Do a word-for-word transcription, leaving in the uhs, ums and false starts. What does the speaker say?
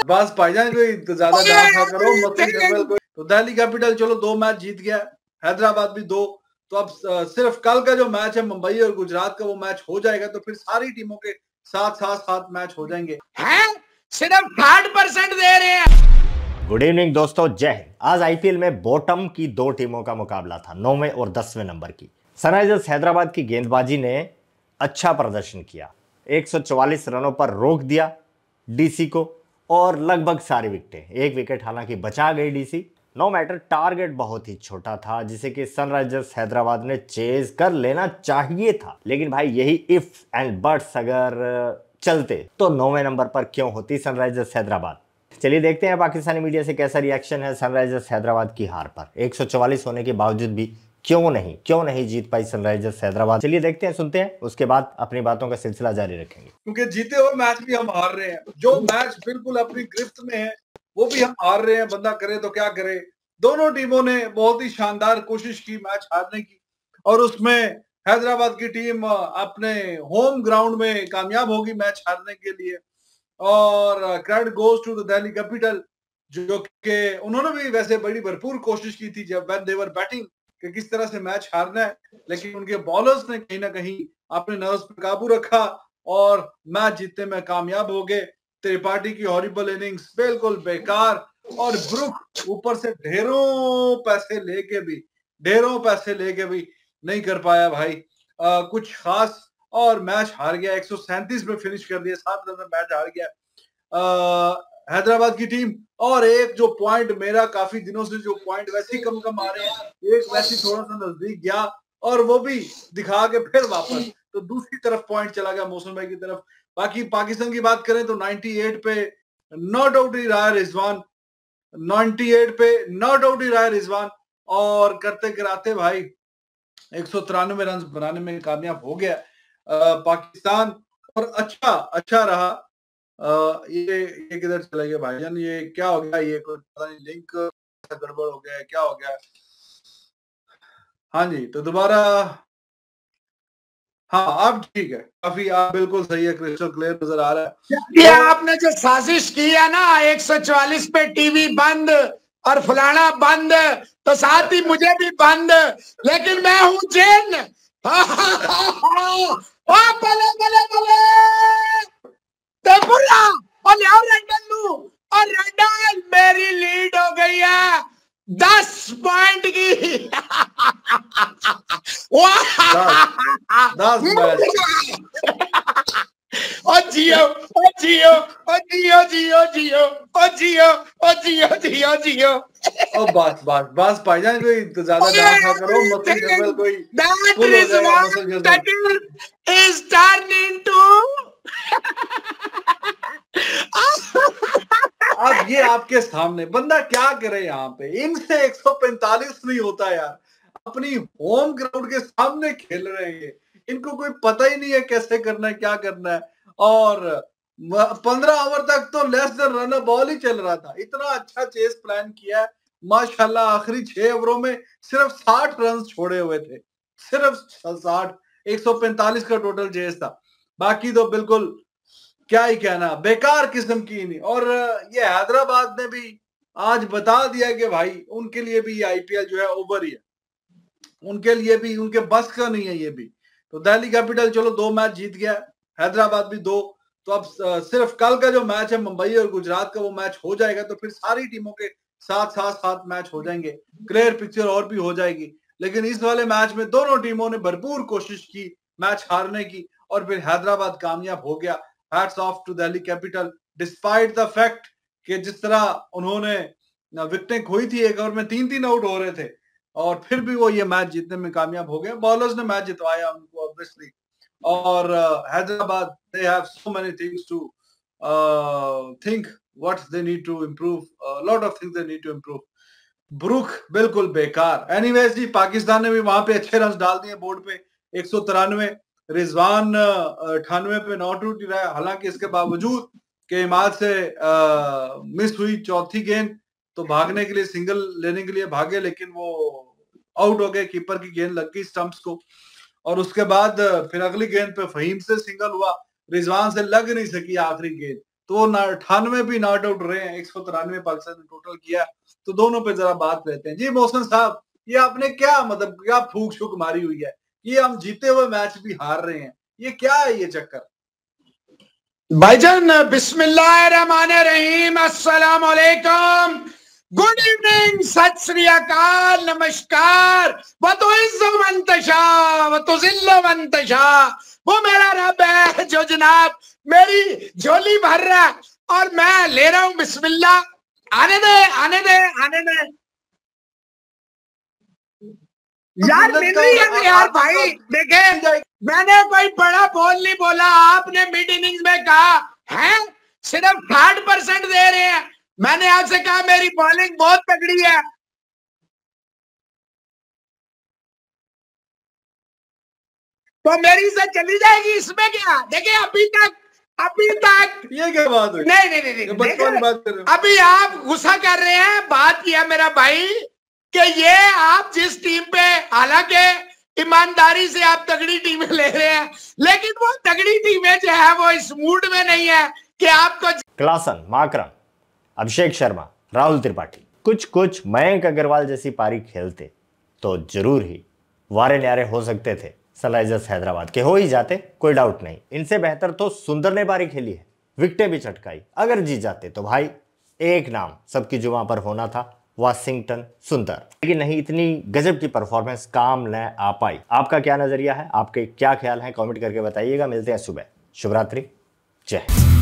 बस भाईजान कोई तो ज्यादा डांस ना करो, मस्ती जंगल कोई। तो दिल्ली कैपिटल चलो दो मैच जीत गया, हैदराबाद भी दो। तो अब सिर्फ कल का जो मैच है मुंबई और गुजरात का, वो मैच हो जाएगा तो फिर सारी टीमों के साथ साथ सात मैच हो जाएंगे। हैं? सिर्फ थर्ड परसेंट दे रहे हैं। गुड इवनिंग दोस्तों, जय हिंद। आज आईपीएल में बॉटम की दो टीमों का मुकाबला था, नौवें और दसवें नंबर की। सनराइजर्स हैदराबाद की गेंदबाजी ने अच्छा प्रदर्शन किया, एक सौ चौवालीस रनों पर रोक दिया डीसी को और लगभग सारी विकेटें, एक विकेट हालांकि बचा गई डीसी। नो मैटर, टारगेट बहुत ही छोटा था जिसे कि सनराइजर्स हैदराबाद ने चेज कर लेना चाहिए था। लेकिन भाई यही इफ एंड बट्स अगर चलते तो नौवें नंबर पर क्यों होती सनराइजर्स हैदराबाद। चलिए देखते हैं पाकिस्तानी मीडिया से कैसा रिएक्शन है सनराइजर्स हैदराबाद की हार पर। एक सौ चौवालीस होने के बावजूद भी क्यों नहीं क्यों नहीं जीत पाई सनराइजर्स हैदराबाद। चलिए देखते हैं, सुनते हैं, उसके बाद अपनी बातों का सिलसिला जारी रखेंगे। क्योंकि जीते हुए मैच भी हम हार रहे हैं, जो मैच बिल्कुल अपनी गिरफ्त में है वो भी हम हार रहे हैं। बंदा करे तो क्या करे। दोनों टीमों ने बहुत ही शानदार कोशिश की मैच हारने की, और उसमें हैदराबाद की टीम अपने होम ग्राउंड में कामयाब होगी मैच हारने के लिए। और credit goes to the Delhi capital, जो कि उन्होंने भी वैसे बड़ी भरपूर कोशिश की थी जब व्हेन दे वर बैटिंग कि किस तरह से मैच हारना है, लेकिन उनके बॉलर्स ने कहीं ना कहीं अपने नर्व्स पर काबू रखा और मैच जीतने में कामयाब हो गए। त्रिपाठी की हॉरिबल इनिंग्स बिल्कुल बेकार, और ब्रुक ऊपर से ढेरों पैसे लेके भी ढेरों पैसे लेके भी नहीं कर पाया भाई आ, कुछ खास, और मैच हार गया। एक सौ सैंतीस में फिनिश कर दिया, सात रन में मैच हार गया हैदराबाद की टीम। और एक जो पॉइंट मेरा काफी दिनों से जो पॉइंट वैसे ही कम कम आ रहे हैं, एक वैसे थोड़ा सा नजदीक गया और वो भी दिखा के फिर वापस तो दूसरी तरफ पॉइंट चला गया मौसम भाई की तरफ। बाकी पाकिस्तान की बात करें तो अट्ठानवे पे नॉट आउट ही रहा है रिजवान, अट्ठानवे पे नॉट आउट ही रहा है रिजवान, और करते कराते भाई एक सौ तिरानवे रन बनाने में कामयाब हो गया आ, पाकिस्तान। और अच्छा अच्छा रहा। आ, ये ये किधर चला गया भाईजान, ये क्या हो गया, ये कोई पता नहीं लिंक गड़बड़ हो गया है, क्या हो गया। हाँ जी, तो दोबारा, हाँ अब ठीक है, काफी आप बिल्कुल सही है, क्रिस्टल क्लियर नजर आ रहा है। ये तो, आपने जो साजिश की है ना एक सौ चौवालीस पे टीवी बंद और फलाना बंद, तो साथ ही मुझे भी बंद, लेकिन मैं हूं जिन। बले बले बले बुरा और रंडल और रंडल मेरी लीड हो गई है दस पॉइंट की। दस ओ जियो ओ जियो ओ जियो जियो जियो ओ जियो ओ जियो जियो जियो। ओ बस बस बस भाईजान कोई तो ज्यादा डांस ना करो, मस्ती जंगल कोई फुल हो जाएगा मसल जंगल इज टर्निंग टू। अब ये आपके सामने बंदा क्या करे यहाँ पे, इनसे एक सौ पैंतालीस नहीं होता यार, अपनी होम ग्राउंड के सामने खेल रहे हैं, इनको कोई पता ही नहीं है कैसे करना है क्या करना है। और पंद्रह ओवर तक तो लेस देन रन बॉल ही चल रहा था, इतना अच्छा चेस प्लान किया है माशाल्लाह। आखिरी छह ओवरों में सिर्फ साठ रन छोड़े हुए थे, सिर्फ साठ, एक सौ पैंतालीस का टोटल चेस था। बाकी तो बिल्कुल क्या ही कहना, बेकार किस्म की नहीं। और ये हैदराबाद ने भी आज बता दिया कि भाई उनके लिए भी ये आईपीएल जो है ओवर ही है, उनके लिए भी उनके बस का नहीं है ये भी। तो दिल्ली कैपिटल चलो दो मैच जीत गया, हैदराबाद भी दो। तो अब सिर्फ कल का जो मैच है मुंबई और गुजरात का, वो मैच हो जाएगा तो फिर सारी टीमों के साथ साथ सात मैच हो जाएंगे, क्लियर पिक्चर और भी हो जाएगी। लेकिन इस वाले मैच में दोनों टीमों ने भरपूर कोशिश की मैच हारने की, और फिर हैदराबाद कामयाब हो गया। Hats off to Delhi capital, despite the fact कि जिस तरह उन्होंने विकेटें खोई थी, एक ओवर में तीन तीन आउट हो रहे थे, और फिर भी वो ये मैच जीतने में कामयाब हो गए। बॉलर्स ने मैच जितवाया उनको ऑब्वियसली। और Hyderabad they have so many things to think what they need to improve, lot of things they need to improve. Brook बिल्कुल बेकार। एनीवेज जी, पाकिस्तान ने भी वहां पे अच्छे रन डाल दिए बोर्ड पे, एक सौ तिरानवे। रिजवान अठानवे पे नॉट आउट रहा है, हालांकि इसके बावजूद के इमाद से आ, मिस हुई चौथी गेंद, तो भागने के लिए सिंगल लेने के लिए भागे, लेकिन वो आउट हो गए, कीपर की गेंद लग गई स्टंप्स को। और उसके बाद फिर अगली गेंद पे फहीम से सिंगल हुआ, रिजवान से लग नहीं सकी आखिरी गेंद, तो वो अठानवे भी नॉट आउट रहे हैं, एक सौ तिरानवे पाकिस्तान ने टोटल किया। तो दोनों पे जरा बात करते हैं। जी मोहसिन साहब, ये आपने क्या मतलब क्या फूक शुक मारी हुई है? ये हम जीते हुए मैच भी हार रहे हैं, ये क्या है ये चक्कर? भाईजान बिस्मिल्लाहिर्रहमानिर्रहीम, अस्सलाम वालेकुम, गुड इवनिंग, सत श्री अकाल, नमस्कार। व तो इज्जो मन तशा व तो जिल्लो मन तशा, वो मेरा रब है जो जनाब मेरी झोली भर रहा है और मैं ले रहा हूं बिस्मिल्लाह। आने दे आने दे आने दे यार, मिल रही है यार भाई। देखे, मैंने कोई बड़ा बॉल नहीं बोला, आपने मिड इनिंग्स में कहा है सिर्फ साठ परसेंट दे रहे हैं। मैंने आपसे कहा मेरी बॉलिंग बहुत तगड़ी है। तो मेरी से चली जाएगी, इसमें क्या? देखिए अभी तक अभी तक ये क्या बात हुई? नहीं नहीं नहीं, बचपन की बात कर रहे हो। अभी आप गुस्सा कर रहे हैं। बात किया मेरा भाई कि ये आप जिस टीम पे, हालांकि ईमानदारी से आप तगड़ी टीमें ले रहे हैं, लेकिन वो तगड़ी टीमें जो है वो इस मूड में नहीं है कि आपको। क्लासन, माकरम, अभिषेक शर्मा, राहुल त्रिपाठी कुछ कुछ मयंक अग्रवाल जैसी पारी खेलते तो जरूर ही वारे न्यारे हो सकते थे। सनराइजर्स हैदराबाद के हो ही जाते, कोई डाउट नहीं। इनसे बेहतर तो सुंदर ने पारी खेली है, विकेटें भी चटकाई। अगर जीत जाते तो भाई एक नाम सबकी जुबान पर होना था, वाशिंगटन सुंदर। लेकिन नहीं, इतनी गजब की परफॉर्मेंस काम न आ पाई। आपका क्या नजरिया है, आपके क्या ख्याल है, कमेंट करके बताइएगा। मिलते हैं सुबह। शुभ रात्रि, जय हिंद।